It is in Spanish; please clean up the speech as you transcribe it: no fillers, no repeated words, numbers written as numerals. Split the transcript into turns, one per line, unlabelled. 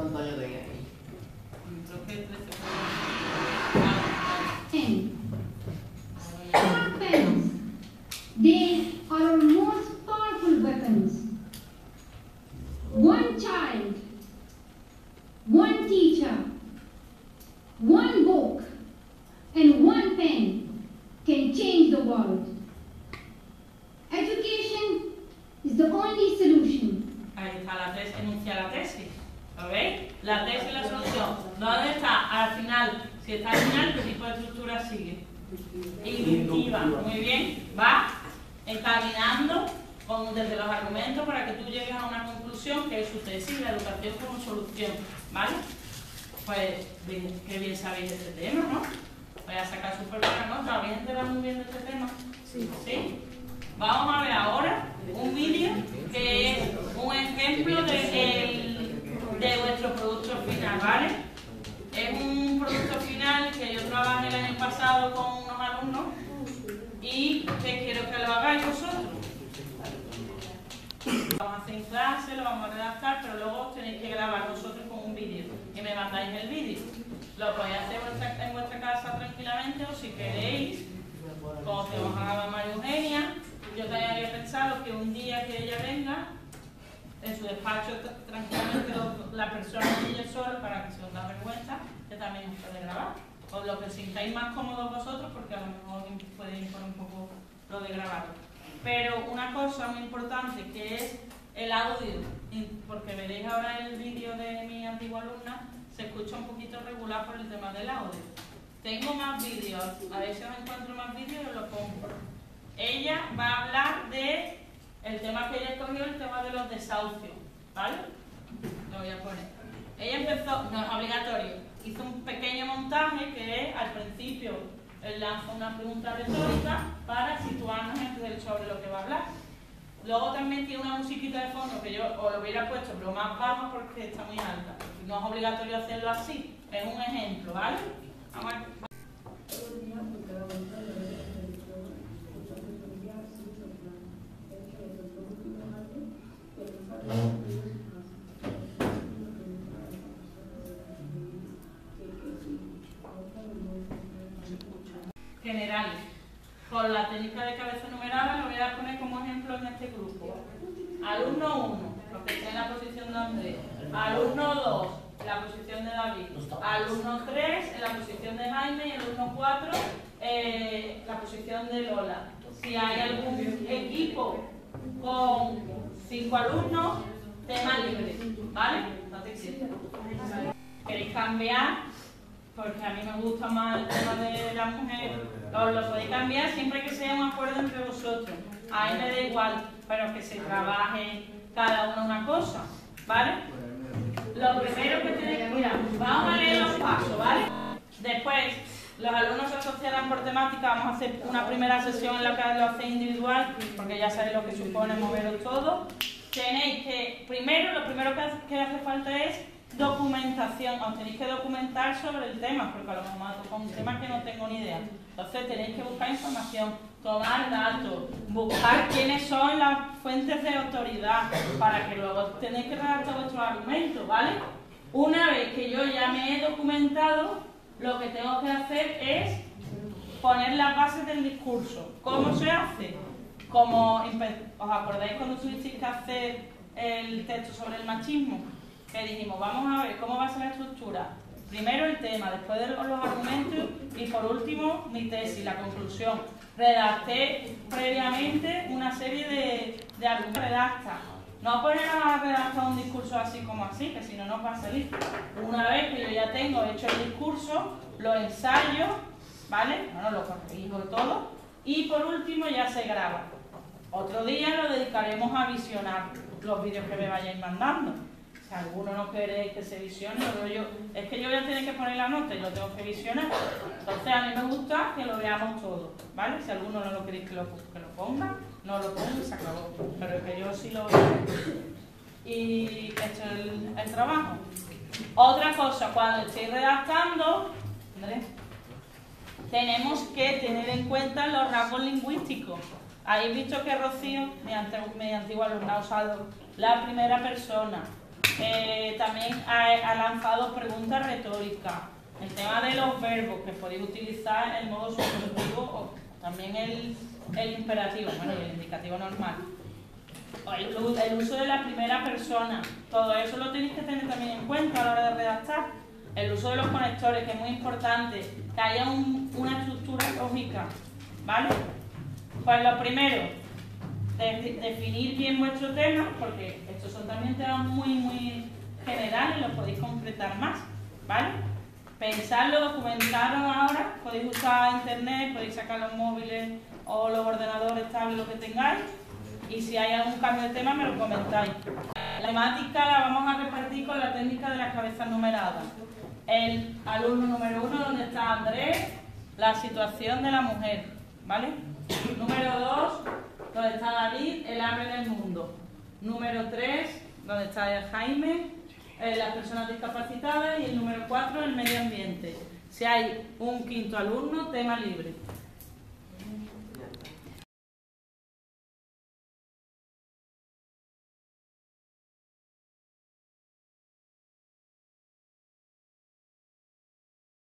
¿Cuántos años tenéis ahí?
Sharp pens, they are our most powerful weapons. One child, one teacher, one book, and one pen can change the world. Education is the only solution.
Ahí está la tesis, enuncia la tesis. ¿Lo veis? La tesis y la solución. ¿Dónde está? Al final. Si está al final, ¿qué tipo de estructura sigue? Inductiva. Muy bien. Va encaminando desde los argumentos para que tú llegues a una conclusión que es su tesis, la educación como solución. ¿Vale? Pues bien, qué bien sabéis de este tema, ¿no? Voy a sacar súper buena nota. ¿Habéis enterado muy bien de este tema? Sí. ¿Sí? Vamos a ver ahora un vídeo que es un ejemplo de vuestro producto final, ¿vale? Es un producto final que yo trabajé el año pasado con unos alumnos y que quiero que lo hagáis vosotros. Lo vamos a hacer en clase, lo vamos a redactar, pero luego os tenéis que grabar vosotros con un vídeo y me mandáis el vídeo. Lo podéis hacer en vuestra casa tranquilamente o si queréis, como te os haga María Eugenia. Yo también había pensado que un día que ella venga, en su despacho tranquilamente la persona y ella sola, para que se os da vergüenza, que también os puede grabar. O lo que sintáis más cómodos vosotros, porque a lo mejor podéis poner un poco lo de grabarlo. Pero una cosa muy importante que es el audio, porque veréis ahora el vídeo de mi antigua alumna, se escucha un poquito regular por el tema del audio. Tengo más vídeos, a ver si os encuentro más vídeos y os los pongo. Ella va a hablar de el tema que ella escogió, el tema de los desahucios, ¿vale? Lo voy a poner. Ella empezó, no es obligatorio, hizo un pequeño montaje que es, al principio, él lanza una pregunta retórica para situarnos sobre lo que va a hablar. Luego también tiene una musiquita de fondo que yo os lo hubiera puesto, pero más baja porque está muy alta. No es obligatorio hacerlo así, es un ejemplo, ¿vale? Vamos a ver. Generales. Con la técnica de cabeza numerada lo voy a poner como ejemplo en este grupo. Alumno 1, lo que está en la posición de Andrés. Alumno 2, en la posición de David. Alumno 3, en la posición de Jaime. Y alumno 4, la posición de Lola. Si hay algún equipo con 5 alumnos, tema libre, ¿vale? No te exigen. ¿Queréis cambiar? Porque a mí me gusta más el tema de la mujer, os lo podéis cambiar siempre que sea un acuerdo entre vosotros. A mí me da igual, pero que se trabaje cada uno una cosa, ¿vale? Lo primero que tenéis, mira, vamos a leer los pasos, ¿vale? Después, los alumnos se asociarán por temática, vamos a hacer una primera sesión en la que lo hacéis individual, porque ya sabéis lo que supone moveros todo. Tenéis que, lo primero que hace falta es documentación, os tenéis que documentar sobre el tema, porque a lo mejor con un tema que no tengo ni idea. Entonces tenéis que buscar información, tomar datos, buscar quiénes son las fuentes de autoridad, para que luego tenéis que redactar vuestros argumentos, ¿vale? Una vez que yo ya me he documentado, lo que tengo que hacer es poner las bases del discurso. ¿Cómo se hace? Como, ¿os acordáis cuando tuvisteis que hacer el texto sobre el machismo? Que dijimos, vamos a ver cómo va a ser la estructura. Primero el tema, después de los argumentos y por último mi tesis, la conclusión. Redacté previamente una serie de argumentos. Redacta. No poner a redactar un discurso así como así, que si no, no va a salir. Una vez que yo ya tengo hecho el discurso, lo ensayo, ¿vale? Bueno, lo corrijo todo. Y por último ya se graba. Otro día lo dedicaremos a visionar los vídeos que me vayáis mandando. Si alguno no quiere que se visione, es que yo voy a tener que poner la nota y lo tengo que visionar. Entonces a mí me gusta que lo veamos todo, ¿vale? Si alguno no lo queréis que lo ponga, no lo ponga y se acabó. Pero es que yo sí lo veo. Y esto es el trabajo. Otra cosa, cuando estéis redactando, Andrés, tenemos que tener en cuenta los rasgos lingüísticos. Habéis visto que Rocío, mi antigua alumna, ha usado la primera persona, También ha lanzado preguntas retóricas. El tema de los verbos, que podéis utilizar el modo subjuntivo o también el imperativo, bueno, y el indicativo normal. El uso de la primera persona, todo eso lo tenéis que tener también en cuenta a la hora de redactar. El uso de los conectores, que es muy importante, que haya una estructura lógica, ¿vale? Pues lo primero, definir bien vuestro tema, porque estos son también temas muy generales, los podéis concretar más, ¿vale? Pensadlo, documentaros ahora, podéis usar internet, podéis sacar los móviles o los ordenadores, tablets, lo que tengáis, y si hay algún cambio de tema me lo comentáis. La temática la vamos a repartir con la técnica de las cabezas numeradas. El alumno número 1, donde está Andrés, la situación de la mujer, ¿vale? Número 2, donde está David, el hambre en el mundo. Número 3, donde está Jaime, las personas discapacitadas. Y el número 4, el medio ambiente. Si hay un quinto alumno, tema libre.